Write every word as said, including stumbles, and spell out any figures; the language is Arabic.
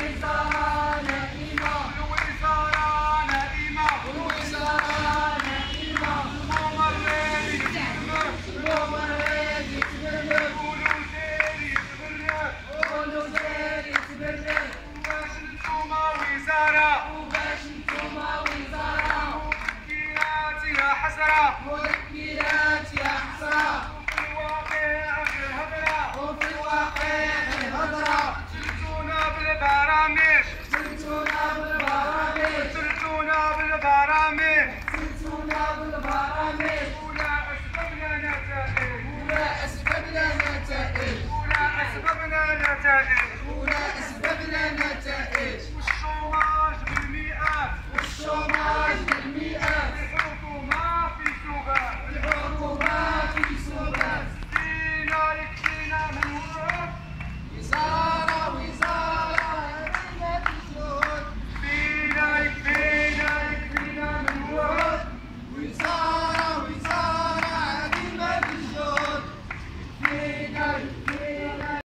والوزارة نائمة والوزارة نائمة والوزارة نائمة الممرض يتبرر الممرض يتبرر قولوا دير يتبرر قولوا دير يتبرر وباش نتوما وزارة وباش نتوما وزارة مذكرات يا حسرة